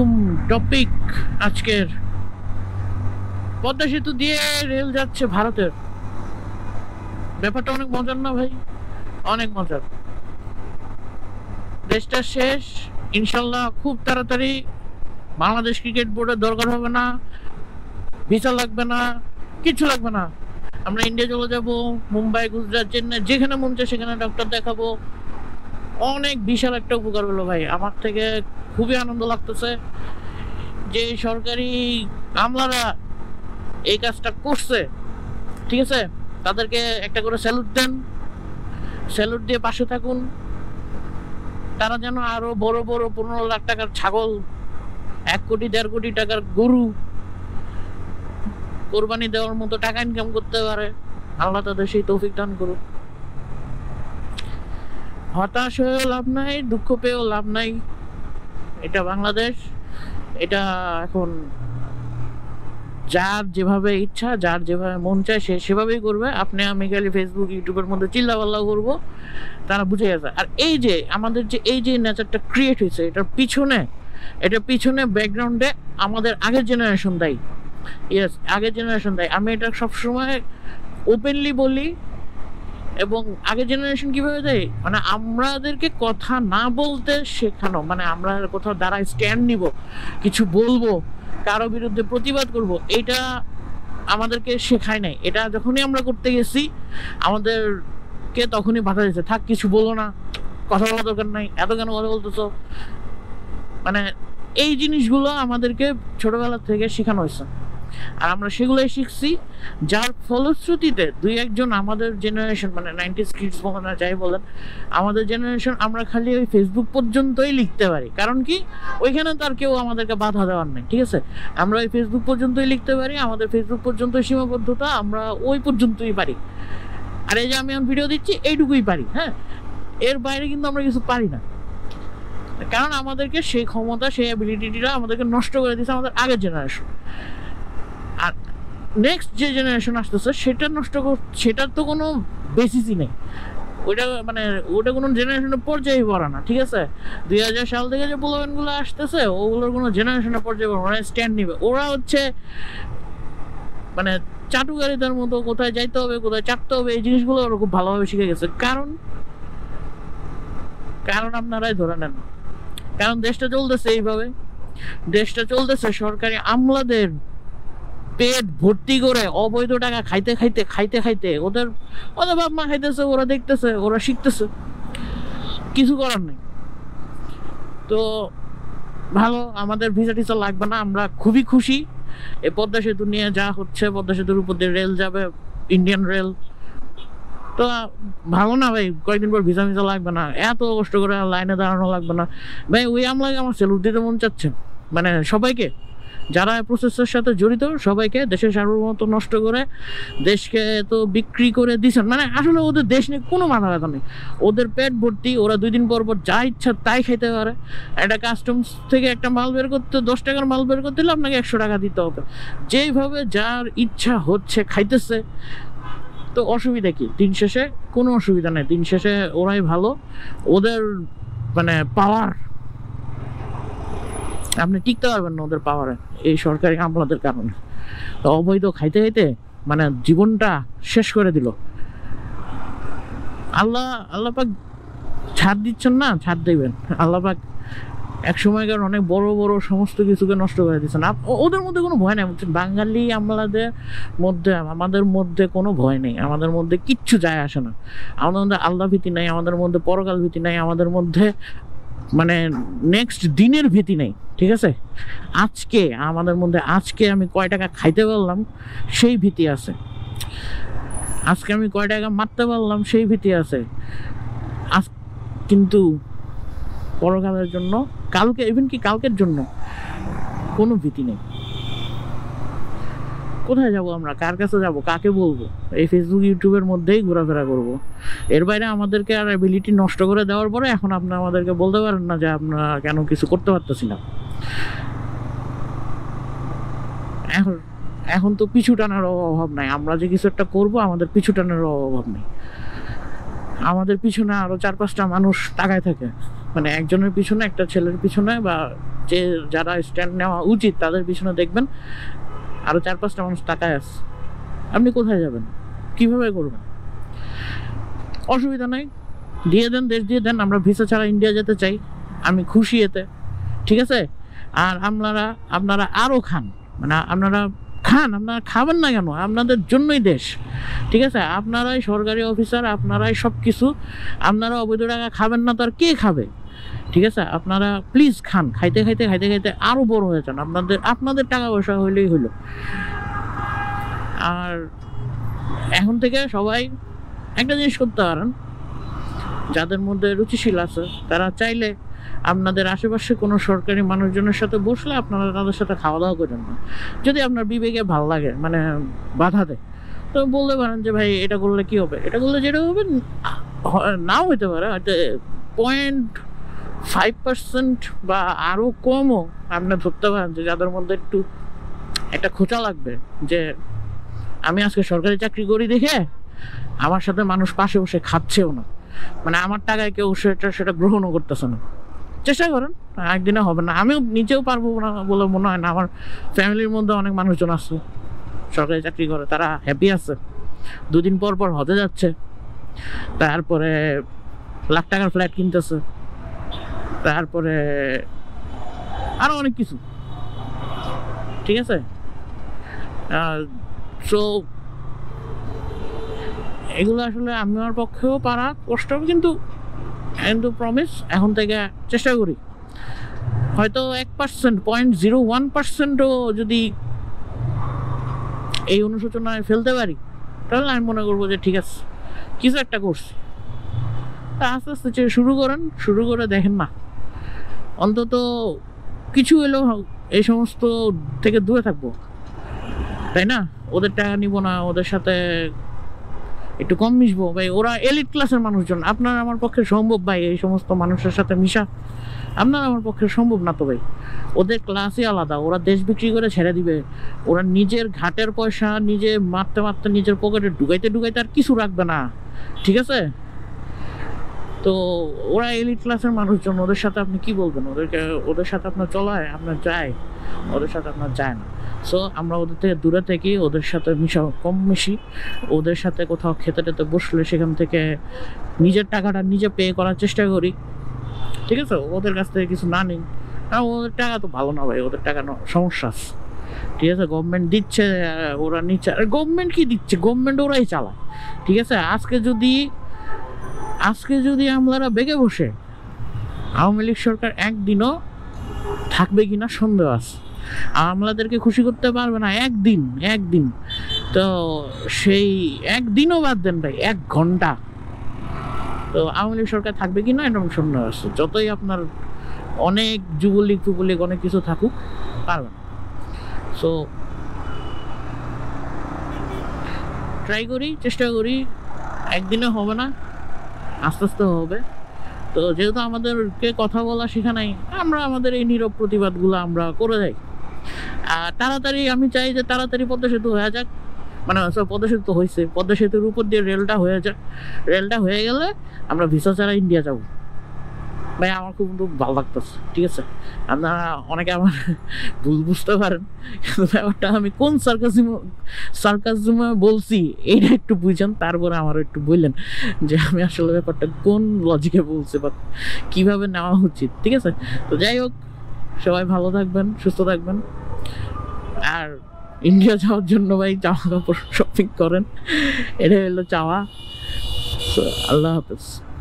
প্রথম টপিক আজকের, পদ্মা সেতু দিয়ে রেল যাচ্ছে ভারতের। ব্যাপারটা অনেক মজার না ভাই? অনেক মজার। দেশটা শেষ ইনশাল্লাহ খুব তাড়াতাড়ি। বাংলাদেশ ক্রিকেট বোর্ডের দরকার হবে না, ভিসা লাগবে না, কিছু লাগবে না। আমরা ইন্ডিয়া চলে যাব, মুম্বাই, গুজরাট, চেন্নাই, যেখানে মন চায় সেখানে ডক্টর দেখাবো। অনেক বিশাল একটা উপকার হলো ভাই, আমার থেকে খুবই আনন্দ লাগতেছে যে সরকারি আমলারা এই কাজটা করছে। ঠিক আছে, তাদেরকে একটা করে স্যালুট দেন, স্যালুট দিয়ে পাশে থাকুন। তারা যেন আরো বড় বড় 15 লাখ টাকার ছাগল, 1 কোটি 1.5 কোটি টাকার গরু কোরবানি দেওয়ার মতো টাকা ইনকাম করতে পারে। আল্লাহ তাদের সেই তৌফিক দান করুক। হতাশ হয়েও লাভ নাই, দুঃখ পেয়েও লাভ নাই। এটা বাংলাদেশ, এটা এখন যার যেভাবে ইচ্ছা, যার যেভাবে মন চায় সে সেভাবেই করবে। আপনি আমি খালি ফেসবুক ইউটিউবের মধ্যে চিল্লাপাল্লা করবো, তারা বুঝে গেছে। আর এই যে আমাদের যে এই যে নেচারটা ক্রিয়েট হয়েছে, এটার পিছনে ব্যাকগ্রাউন্ডে আমাদের আগের জেনারেশন দায়ী। ইয়েস, আগের জেনারেশন দায়ী। আমি এটা সবসময় ওপেনলি বলি। এবং আগের জেনারেশন কিভাবে দেয়, মানে আমাদেরকে কথা না বলতে শেখানো, মানে আমরা কোথাও দাঁড়ায় স্ট্যান্ড নিব, কিছু বলবো, কারো বিরুদ্ধে প্রতিবাদ করব, এটা আমাদেরকে শেখায় নাই। এটা যখনই আমরা করতে গেছি আমাদেরকে তখনই বাধা দিয়েছে, থাক কিছু বলো না, কথা বলার দরকার নাই, এত কেন কথা বলতেছো। মানে এই জিনিসগুলো আমাদেরকে ছোটবেলা থেকে শেখানো হয়েছে, আর আমরা সেগুলোই শিখছি। যার ফলশ্রুতিতে 2-1 আমাদের জেনারেশন, মানে 90s কিডস বলেন না যাই বলেন, আমাদের জেনারেশন আমরা খালি ওই ফেসবুক পর্যন্তই লিখতে পারি। কারণ কি, ওইখানে তো আর কেউ আমাদেরকে বাধা দেওয়ার নেই। ঠিক আছে, আমরা ওই ফেসবুক পর্যন্তই লিখতে পারি, আমাদের ফেসবুক পর্যন্তই সীমাবদ্ধতা, আমরা ওই পর্যন্তই পারি। আর এই যে আমি এখন ভিডিও দিচ্ছি এইটুকুই পারি। হ্যাঁ, এর বাইরে কিন্তু আমরা কিছু পারি না, কারণ আমাদেরকে সেই ক্ষমতা, সেই অ্যাবিলিটিটা আমাদেরকে নষ্ট করে দিয়েছে আমাদের আগের জেনারেশন। আর নেক্সট যে জেনারেশন আসতেছে সেটার তো কোনো বেসিসই নেই। ওটা কোনো জেনারেশনের পর্যায়ে পড়া না। ঠিক আছে, 2000 সাল থেকে যে পোলাপানগুলো আসতেছে ওগুলোর কোনো জেনারেশনের পর্যায়ে পড়া, ওরা স্ট্যান্ড নিবে। ওরা হচ্ছে মানে চাটুকারিতার মতো কোথায় যাইতে হবে, কোথায় চাপতে হবে, এই জিনিসগুলো ওরা খুব ভালোভাবে শিখে গেছে। কারণ আপনারাই ধরে নেন, কারণ দেশটা চলতেছে এইভাবে। দেশটা চলতেছে সরকারি আমলাদের পেট ভর্তি করে অবৈধ টাকা খাইতে ওদের বাপ মা খাইতেছে, ওরা দেখতেছে, ওরা শিখতেছে, কিছু করার নেই। তো ভালো, আমাদের ভিসা টিসা লাগবে না, আমরা খুবই খুশি। এই পদ্মা সেতু নিয়ে যা হচ্ছে, পদ্মা সেতুর উপর দিয়ে রেল যাবে, ইন্ডিয়ান রেল, তো ভালো না ভাই? কয়েকদিন পর ভিসা মিসা লাগবে না, এত কষ্ট করে লাইনে দাঁড়ানো লাগবে না ভাই। ওই আমলাকে আমার স্যালুট দিতে মন চাচ্ছে, মানে সবাইকে যারা প্রসেসের সাথে জড়িত, সবাইকে। দেশের সার্বভৌমত্ব নষ্ট করে দেশকে তো বিক্রি করে দিচ্ছেন, মানে আসলে ওদের দেশ নিয়ে কোনো মাথা ব্যথা নেই। ওদের পেট ভর্তি, ওরা 2 দিন পর যা ইচ্ছা তাই খাইতে পারে। একটা কাস্টমস থেকে একটা মাল বের করতে, 10 টাকার মাল বের করতে হলে আপনাকে 100 টাকা দিতে হবে। যেইভাবে যার ইচ্ছা হচ্ছে খাইতেছে, তো অসুবিধা কি? দিন শেষে কোনো অসুবিধা নেই, দিন শেষে ওরাই ভালো। ওদের মানে পাওয়ার, আপনি টিকতে পারবেন না ওদের পাওয়ারে, এই সরকারি আমলাদের কারণে। তো অবৈধ খাইতে মানে জীবনটা শেষ করে দিল। আল্লাহ পাক ছাড় দিচ্ছেন না, ছাড় দেবেন। আল্লাহ পাক এক সময়কার অনেক বড় বড় সমস্ত কিছুকে নষ্ট করে দিচ্ছেন। ওদের মধ্যে কোনো ভয় নেই, বাঙালি আমলাদের মধ্যে, আমাদের মধ্যে কোনো ভয় নেই। আমাদের মধ্যে কিচ্ছু যায় আসে না। আমাদের মধ্যে আল্লাহ ভীতি নাই, আমাদের মধ্যে পরকাল ভীতি নাই, আমাদের মধ্যে মানে নেক্সট দিনের ভীতি নেই। ঠিক আছে, আমাদের মধ্যে আজকে আমি কয় টাকা খাইতে পারলাম সেই ভীতি আছে, আজকে আমি কয় টাকা মারতে পারলাম সেই ভীতি আছে। কিন্তু পরকালের জন্য, কালকের জন্য কোনো ভীতি নেই। কোথায় যাব আমরা, কার কাছে যাব, কাকে বলবো? এই ফেসবুক ইউটিউবের মধ্যেই ঘোরাফেরা করব। এর বাইরে আমাদেরকে আর অ্যাবিলিটি নষ্ট করে দেওয়ার পরে এখন আপনি আমাদেরকে বলতে পারেন না যে আমরা কেন কিছু করতে পারতেছি না। এখন তো পিছু টানার অভাব নাই। আমরা যে কিছু একটা করবো, আমাদের পিছু টানার অভাব নেই। আমাদের পিছনে আরো 4-5টা মানুষ তাকায় থাকে। মানে একজনের পিছনে, একটা ছেলের পিছনে বা যে যারা স্ট্যান্ড নেওয়া উচিত তাদের পিছনে দেখবেন আরও 4-5টা মানুষ তাকায় আছে। আপনি কোথায় যাবেন, কিভাবে করবেন? অসুবিধা নাই, দিয়ে দেন, দেশ দিয়ে দেন, আমরা ভিসা ছাড়া ইন্ডিয়া যেতে চাই, আমি খুশি এতে, ঠিক আছে? আর আপনারা আরও খান, মানে আপনারা খাবেন না কেন? আপনাদের জন্যই দেশ, ঠিক আছে? আপনারাই সরকারি অফিসার, আপনারাই সব কিছু, আপনারা অবৈধ টাকা খাবেন না তো আর কে খাবে? ঠিক আছে, আপনারা প্লিজ খান, খাইতে খাইতে আরও বড় হয়ে যান, আপনাদের টাকা পয়সা হইলেই হলো। আর এখন থেকে সবাই একটা জিনিস করতে পারেন, যাদের মধ্যে রুচিশীল আছে তারা চাইলে আপনাদের আশেপাশে কোনো সরকারি মানুষজনের সাথে বসলে আপনারা তাদের সাথে খাওয়া দাওয়া করেন না, যদি আপনার বিবেকে ভালো লাগে, মানে বাধা দেয়, তো বলতে পারেন যে ভাই এটা করলে কি হবে, এটা করলে যেটা হবে নাও হইতে পারে, হয়তো 0.5% বা আরও কমও আপনি ধরতে পারেন, যে যাদের মধ্যে একটু একটা খোঁচা লাগবে যে আমি আজকে সরকারি চাকরি করি দেখে আমার সাথে মানুষ পাশে বসে খাচ্ছেও না, মানে আমার টাকায় কেউ সেটা গ্রহণও করতেছে না। চেষ্টা করেন, একদিনে হবে না, আমিও নিজেও পারবো না বলে মনে হয় না। আমার ফ্যামিলির মধ্যে অনেক মানুষজন আছে সরকারি চাকরি করে, তারা হ্যাপি আছে, 2 দিন পর পর হতে যাচ্ছে, তারপরে লাখ টাকার ফ্ল্যাট কিনতেছে, তারপরে আরো অনেক কিছু, ঠিক আছে? সো এগুলো আসলে আমার পক্ষেও পারা কষ্ট, কিন্তু প্রমিস এখন থেকে চেষ্টা করি, হয়তো 1%, 0.01%ও যদি এই অনুশোচনায় ফেলতে পারি, তাহলে আমি মনে করবো যে ঠিক আছে, কিছু একটা করছি। আস্তে আস্তে শুরু করে দেখেন না, অন্তত কিছু এলেও এই সমস্ত থেকে দূরে থাকবো, তাই না? ওদের টাকা নিব না, ওদের সাথে একটু কম মিশবো ভাই, ওরা এলিট ক্লাসের মানুষজন, আপনার আমার পক্ষে সম্ভব ভাই এই সমস্ত মানুষের সাথে মিশা? আপনার আমার পক্ষে সম্ভব না তো ভাই, ওদের ক্লাসই আলাদা, ওরা দেশ বিক্রি করে ছেড়ে দিবে, ওরা নিজের ঘাটের পয়সা নিজে মারতে নিজের পকেটে ঢুকাইতে আর কিছু রাখবে না, ঠিক আছে? তো ওরা এলিট ক্লাসের মানুষজন, ওদের সাথে আপনি কি বলবেন? ওদের সাথে আপনার চলায় আপনার যায়, ওদের সাথে আপনার যায় না। সো আমরা ওদের থেকে দূরে থাকি, ওদের সাথে কম মিশি, ওদের সাথে কোথাও খেতে বসলে সেখান থেকে নিজের টাকাটা নিজে পে করার চেষ্টা করি, ঠিক আছে? ওদের কাছ থেকে কিছু না নিই, ওদের টাকা তো ভালো না ভাই, ওদের টাকা সমস্যা আছে, ঠিক আছে? গভর্নমেন্ট দিচ্ছে, ওরা নিচ্ছে, আর গভর্নমেন্ট কি দিচ্ছে? গভর্নমেন্ট ওরাই চালায়, ঠিক আছে? আজকে যদি আমরা বেগে বসে, আওয়ামী লীগ সরকার একদিনও থাকবে কিনা সন্দেহ আছে, আমলাদেরকে খুশি করতে পারবে না একদিন, তো সেই একদিনও বাদ দেন ভাই, 1 ঘন্টা, তো আওয়ামী লীগ সরকার থাকবে কিনা এরকম সন্দেহ আছে। যতই আপনার অনেক যুবলীগ অনেক কিছু থাকুক, পারবে না। সো ট্রাই করি, চেষ্টা করি, একদিনে হবে না, আস্তে আস্তে হবে। তো যেহেতু আমাদেরকে কথা বলা শেখা নাই, আমরা আমাদের এই নীরব প্রতিবাদগুলো আমরা করে যাই। আর তাড়াতাড়ি আমি চাই যে তাড়াতাড়ি পদ্মা সেতু হয়ে যাক, মানে পদ্মা সেতু হয়েছে, পদ্মা সেতুর উপর দিয়ে রেলটা হয়ে যাক, রেলটা হয়ে গেলে আমরা ভিসা ছাড়া ইন্ডিয়া যাব ভাই, আমার খুব ভালো লাগতেছে, ঠিক আছে? আপনারা অনেকে আমার বুঝতে পারেন, কিন্তু ব্যাপারটা আমি কোন সার্কাসিমে বলছি এইটা একটু বুঝেন, তারপরে আমারও একটু বললেন যে আমি আসলে ব্যাপারটা কোন লজিকে বলছি বা কিভাবে নেওয়া উচিত, ঠিক আছে? তো যাই হোক, সবাই ভালো থাকবেন, সুস্থ থাকবেন, আর ইন্ডিয়া যাওয়ার জন্য ভাই জামা কাপড় শপিং করেন, এটাই হলো চাওয়া। আল্লাহ হাফেজ।